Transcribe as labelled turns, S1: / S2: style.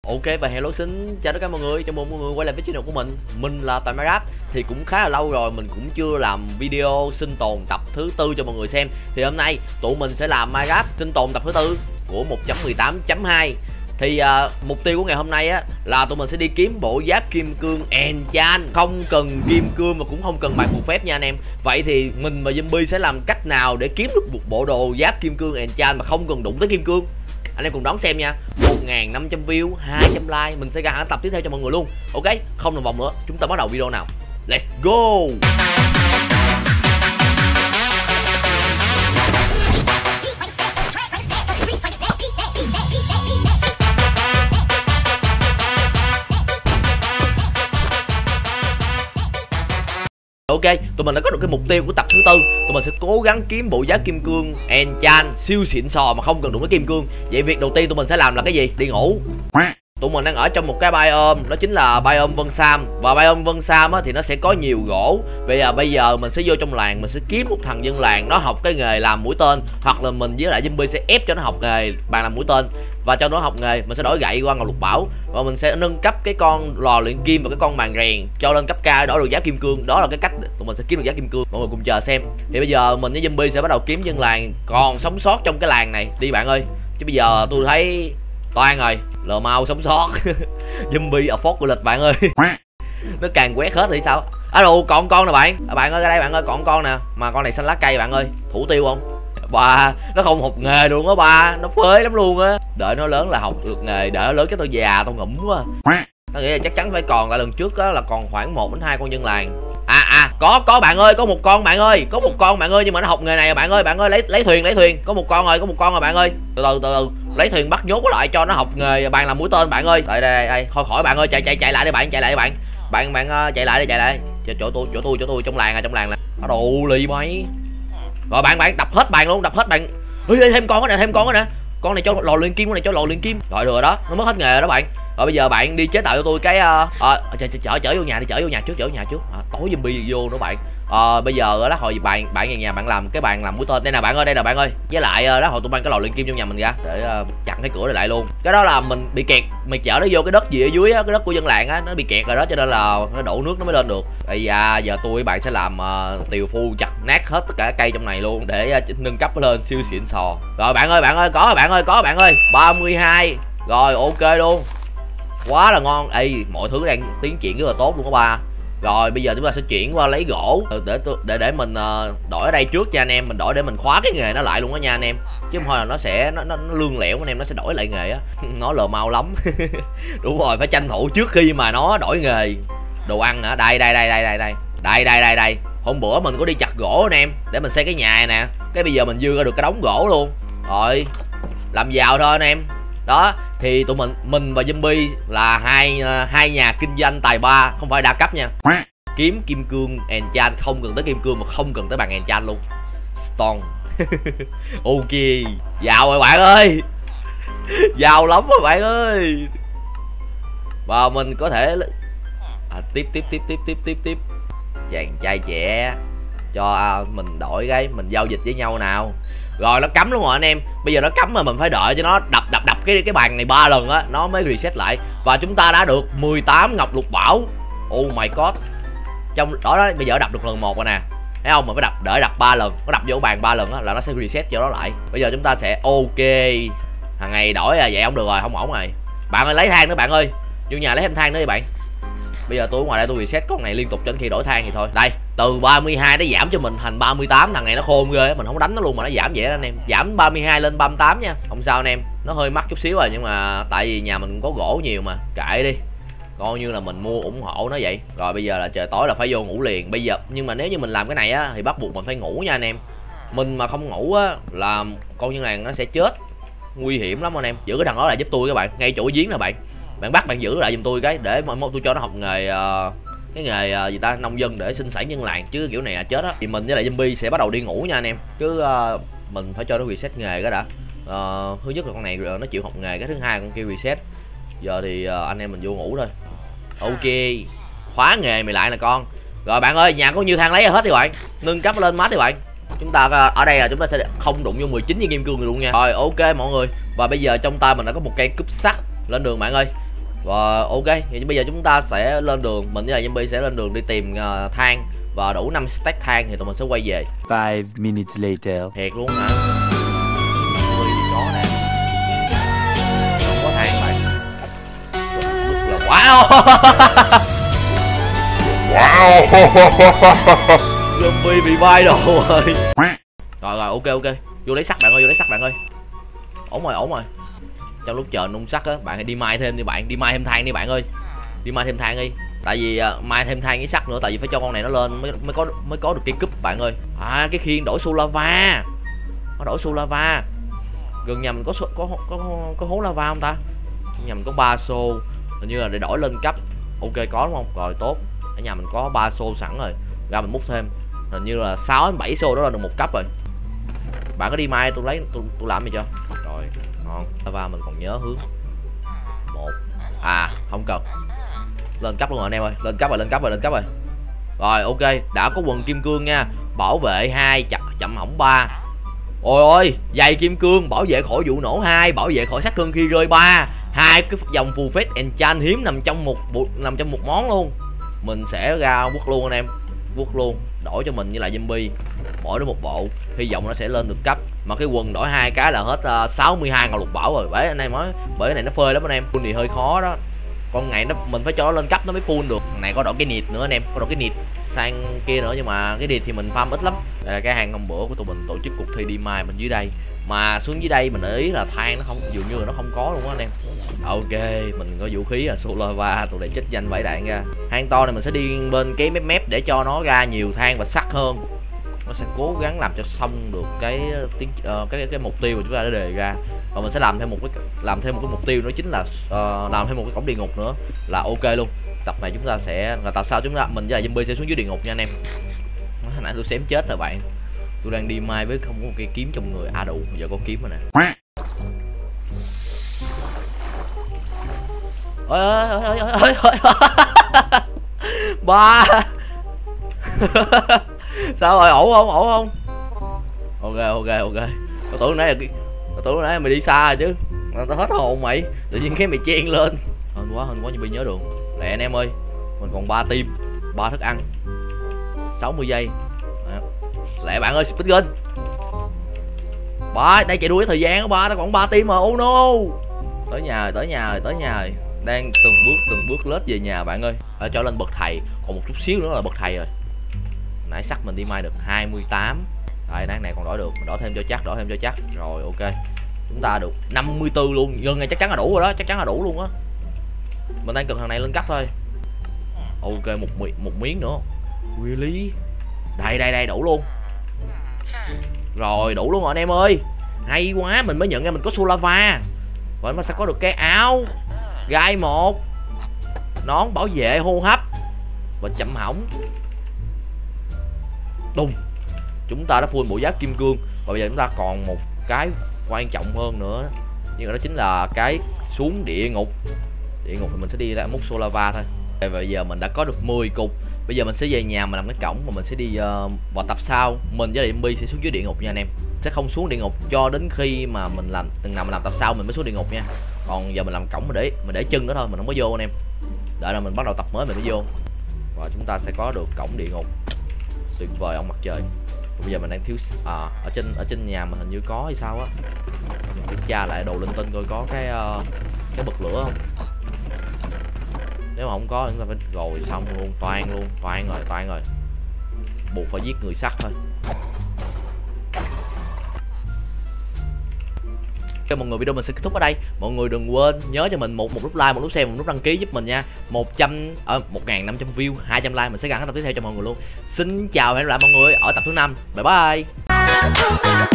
S1: Ok và hello, xin chào tất cả mọi người, chào mừng mọi người quay lại với channel của mình là Toàn Minecraft. Thì cũng khá là lâu rồi mình cũng chưa làm video sinh tồn tập thứ tư cho mọi người xem. Thì hôm nay tụi mình sẽ làm Minecraft sinh tồn tập thứ tư của 1.18.2. Thì mục tiêu của ngày hôm nay á là tụi mình sẽ đi kiếm bộ giáp kim cương enchant, không cần kim cương và cũng không cần bài phù phép nha anh em. Vậy thì mình và zombie sẽ làm cách nào để kiếm được một bộ đồ giáp kim cương enchant mà không cần đụng tới kim cương? Anh em cùng đón xem nha. 1.500 view, 200 like, mình sẽ ra hẳn tập tiếp theo cho mọi người luôn. Ok, không làm vòng nữa, chúng ta bắt đầu video nào. Let's go. Ok, tụi mình đã có được cái mục tiêu của tập thứ tư. Tụi mình sẽ cố gắng kiếm bộ giáp kim cương enchant siêu xịn sò mà không cần đụng tới kim cương. Vậy việc đầu tiên tụi mình sẽ làm là cái gì? Đi ngủ. Tụi mình đang ở trong một cái biome, đó chính là biome Vân Sam. Và biome Vân Sam á, thì nó sẽ có nhiều gỗ. Bây giờ mình sẽ vô trong làng, mình sẽ kiếm một thằng dân làng nó học cái nghề làm mũi tên, hoặc là mình với lại zombie sẽ ép cho nó học nghề bàn làm mũi tên. Và cho nó học nghề, mình sẽ đổi gậy qua ngọc lục bảo, và mình sẽ nâng cấp cái con lò luyện kim và cái con màn rèn cho lên cấp cao, đổi được giáp kim cương. Đó là cái cách tụi mình sẽ kiếm được giáp kim cương. Mọi người cùng chờ xem. Thì bây giờ mình với zombie sẽ bắt đầu kiếm dân làng còn sống sót trong cái làng này đi bạn ơi. Chứ bây giờ tôi thấy toan rồi, lờ mau sống sót. Zombie ở phốt của lịch bạn ơi. Nó càng quét hết thì sao? Alo, còn con nè bạn. Bạn ơi, ra đây bạn ơi, còn con nè. Mà con này xanh lá cây bạn ơi, thủ tiêu không? Bà, nó không học nghề luôn á ba, nó phế lắm luôn á. Đợi nó lớn là học được nghề, đợi nó lớn cái tôi già tôi ngủm quá. Tao nghĩ là chắc chắn phải còn, lại lần trước á là còn khoảng 1 đến 2 con dân làng. Có bạn ơi, có một con bạn ơi, có một con bạn ơi, nhưng mà nó học nghề này bạn ơi, lấy thuyền, có một con rồi bạn ơi. Từ từ, lấy thuyền bắt nhốt nó lại cho nó học nghề bàn làm mũi tên bạn ơi. Đây, thôi khỏi bạn ơi, chạy lại đi bạn, chạy lại chạy lại chỗ tôi trong làng nè. Đồ lì mày. Rồi bạn đập hết bạn luôn, Ê, thêm con đó nè. Con này cho lò luyện kim, Rồi được rồi đó, nó mất hết nghề rồi đó bạn. Rồi bây giờ bạn đi chế tạo cho tôi cái chở vô nhà trước. Tối zombie vô nữa bạn. Bây giờ đó hồi bạn về nhà bạn làm cái bàn làm mũi tên đây nè bạn ơi. Với lại đó hồi tôi mang cái lò luyện kim trong nhà mình ra để chặn cái cửa này lại luôn. Cái đó là mình bị kẹt, mày chở nó vô cái đất gì ở dưới á, cái đất của dân làng á, nó bị kẹt rồi đó, cho nên là nó đổ nước nó mới lên được. Bây giờ tôi với bạn sẽ làm tiều phu chặt nát hết tất cả cây trong này luôn để nâng cấp nó lên siêu xịn sò. Rồi bạn ơi, có bạn ơi, 32. Rồi ok luôn. Quá là ngon. Ê, mọi thứ đang tiến triển rất là tốt luôn đó ba. Rồi bây giờ chúng ta sẽ chuyển qua lấy gỗ để mình đổi ở đây trước nha anh em. Mình đổi để mình khóa cái nghề nó lại luôn đó nha anh em. Chứ không thôi là nó sẽ nó lương lẹo anh em, nó sẽ đổi lại nghề á. Nó lờ mau lắm. Đúng rồi, phải tranh thủ trước khi mà nó đổi nghề. Đồ ăn hả? Đây. Hôm bữa mình có đi chặt gỗ anh em để mình xây cái nhà này nè. Cái bây giờ mình dư ra được cái đống gỗ luôn. Rồi làm giàu thôi anh em. Đó thì tụi mình và zombie là hai nhà kinh doanh tài ba, không phải đa cấp nha. Kiếm kim cương enchant, không cần tới kim cương mà không cần tới bằng enchant luôn. Stone. Ok, giàu rồi bạn ơi. Giàu lắm rồi bạn ơi. Và mình có thể tiếp chàng trai trẻ cho mình đổi cái mình giao dịch với nhau nào. Rồi nó cắm luôn rồi anh em. Bây giờ nó cắm mà mình phải đợi cho nó đập cái bàn này 3 lần á nó mới reset lại. Và chúng ta đã được 18 ngọc lục bảo. Oh my god. Trong đó bây giờ đập được lần 1 rồi nè. Thấy không? Mình phải đợi 3 lần. Nó đập vô bàn 3 lần á là nó sẽ reset cho nó lại. Bây giờ chúng ta sẽ ok. Hàng ngày đổi vậy không được rồi, không ổn rồi. Bạn ơi lấy than nữa bạn ơi. Vô nhà lấy thêm than nữa đi bạn. Bây giờ tôi ở ngoài đây tôi reset con này liên tục cho đến khi đổi than thì thôi. Đây, từ 32 nó giảm cho mình thành 38. Thằng này nó khôn ghê, mình không đánh nó luôn mà nó giảm vậy đó anh em. Giảm 32 lên 38 nha. Không sao anh em, nó hơi mắc chút xíu rồi nhưng mà tại vì nhà mình có gỗ nhiều mà, kệ đi. Coi như là mình mua ủng hộ nó vậy. Rồi bây giờ là trời tối là phải vô ngủ liền. Bây giờ nhưng mà nếu như mình làm cái này á thì bắt buộc mình phải ngủ nha anh em. Mình mà không ngủ á là con như này nó sẽ chết. Nguy hiểm lắm anh em. Giữ cái thằng đó lại giúp tôi các bạn, ngay chỗ giếng nè bạn. Bạn bắt bạn giữ lại giùm tôi cái để tôi cho nó học nghề cái nghề gì ta, nông dân để sinh sản nhân làng, chứ kiểu này là chết á. Thì mình với lại zombie sẽ bắt đầu đi ngủ nha anh em. Chứ mình phải cho nó reset nghề cái đã. Thứ nhất là con này nó chịu học nghề, cái thứ hai con kia reset. Giờ thì anh em mình vô ngủ thôi. Ok, khóa nghề mày lại nè con. Rồi bạn ơi, nhà có nhiêu than lấy hết đi bạn, nâng cấp lên mát đi bạn. Chúng ta ở đây là chúng ta sẽ không đụng vô 19 viên kim cương luôn nha. Rồi ok mọi người. Và bây giờ trong tay mình đã có một cây cúp sắt. Lên đường bạn ơi. Và ok, thì bây giờ chúng ta sẽ lên đường, mình với lại zombie sẽ lên đường đi tìm than, và đủ 5 stack than thì tụi mình sẽ quay về.
S2: 5 minutes later.
S1: Thiệt luôn hả? Ôi thì có nè. Không có than bạn. Rất là wow. Wow. Zombie bị bay đồ rồi. Rồi ok. Vô lấy sắt bạn ơi, vô lấy sắt bạn ơi. Ổn rồi. Trong lúc chờ nung sắt á, bạn hãy đi mai thêm đi bạn, đi mai thêm than đi bạn ơi. Đi mai thêm than đi. Tại vì mai thêm than với sắt nữa, tại vì phải cho con này nó lên mới có được cái cúp bạn ơi. À, cái khiên đổi xu lava. Nó đổi xu lava. Gần nhà mình có hố lava không ta? Nhà mình có 3 xô, hình như là để đổi lên cấp. Ok có đúng không? Rồi tốt. Ở nhà mình có 3 xô sẵn rồi. Ra mình múc thêm. Hình như là 6 đến 7 xô đó là được 1 cấp rồi. Bạn có đi mai tôi lấy tôi làm gì cho. Rồi, ngon. Lava mình còn nhớ hướng. 1. À, không cần. Lên cấp luôn rồi anh em ơi, lên cấp rồi. Rồi ok, đã có quần kim cương nha. Bảo vệ 2, chậm hỏng 3. Ôi giày kim cương, bảo vệ khỏi vụ nổ 2, bảo vệ khỏi sát thương khi rơi 3. Hai cái dòng phù phép enchant hiếm nằm trong một món luôn. Mình sẽ ra quất luôn anh em. Quất luôn, đổi cho mình với lại zombie. Mỗi đứa một bộ, hy vọng nó sẽ lên được cấp. Mà cái quần đổi 2 cái là hết 62 ngọc lục bảo rồi. Bởi anh em nói, bởi cái này nó phơi lắm anh em. Full thì hơi khó đó. Con ngày mình phải cho nó lên cấp nó mới full được. Này có đổi cái nịt nữa anh em, có đổi cái nịt sang kia nữa, nhưng mà cái nịt thì mình farm ít lắm. Đây là cái hang hôm bữa của tụi mình tổ chức cuộc thi đi mai mình dưới đây. Mà xuống dưới đây mình để ý là than nó không, dường như là nó không có luôn á anh em. Ok, mình có vũ khí là Solava, tụi này chết danh vải đạn ra. Hang to này mình sẽ đi bên cái mép để cho nó ra nhiều than và sắt hơn. Nó sẽ cố gắng làm cho xong được cái mục tiêu mà chúng ta đã đề ra. Và mình sẽ làm thêm một cái mục tiêu, đó chính là làm thêm một cái cổng địa ngục nữa là ok luôn. Tập này chúng ta sẽ là tập sau mình với lại zombie sẽ xuống dưới địa ngục nha anh em. Hồi nãy tôi xém chết rồi bạn. Tôi đang đi mai với không có một cây kiếm trong người. À đủ, giờ có kiếm rồi nè. Ôi ba. Sao rồi, ổn không? Ok. Tôi tưởng nãy mày đi xa rồi chứ. Tao hết hồn mày. Tự nhiên cái mày chen lên. Hên quá như bị nhớ đường. Lẹ anh em ơi. Mình còn 3 team, 3 thức ăn. 60 giây. Lẹ bạn ơi, speedrun. Ba, đây chạy đuổi thời gian đó ba, tao còn 3 team mà. Oh no. Tới nhà rồi. Đang từng bước lết về nhà bạn ơi. Cho lên bậc thầy, còn một chút xíu nữa là bậc thầy rồi. Nãy sắt mình đi mai được 28. Đây, này còn đổi được, mình đổi thêm cho chắc. Rồi ok. Chúng ta được 54 luôn, gần này chắc chắn là đủ rồi đó, chắc chắn là đủ luôn á. Mình đang cần thằng này lên cấp thôi. Ok, một miếng nữa. Really? Đây đủ luôn. Rồi, đủ luôn rồi anh em ơi. Hay quá, mình mới nhận ra mình có Solava. Và nó sẽ có được cái áo gai 1, nón bảo vệ hô hấp và chậm hỏng. Đùng. Chúng ta đã full bộ giáp kim cương. Và bây giờ chúng ta còn một cái quan trọng hơn nữa, nhưng mà đó chính là cái xuống địa ngục. Địa ngục thì mình sẽ đi ra múc Solava thôi. Và bây giờ mình đã có được 10 cục. Bây giờ mình sẽ về nhà mình làm cái cổng, và mình sẽ đi vào tập sau. Mình với lại sẽ xuống dưới địa ngục nha anh em. Sẽ không xuống địa ngục cho đến khi mà mình làm từng nào mình làm tập sau mình mới xuống địa ngục nha. Còn giờ mình làm cổng mình để chân nữa thôi, mình không có vô anh em. Đợi là mình bắt đầu tập mới mình mới vô. Và chúng ta sẽ có được cổng địa ngục. Tuyệt vời ông mặt trời. Bây giờ mình đang thiếu ở trên nhà mình hình như có hay sao á. Mình kiểm tra lại đồ linh tinh coi có cái bật lửa không. Nếu mà không có chúng ta phải rồi xong luôn, toan rồi. Buộc phải giết người sắt thôi. Ok mọi người, video mình sẽ kết thúc ở đây. Mọi người đừng quên nhớ cho mình một nút like, một nút share, một nút đăng ký giúp mình nha. 1500 view, 200 like mình sẽ gắn tập tiếp theo cho mọi người luôn. Xin chào và hẹn gặp lại mọi người ở tập thứ 5. Bye bye.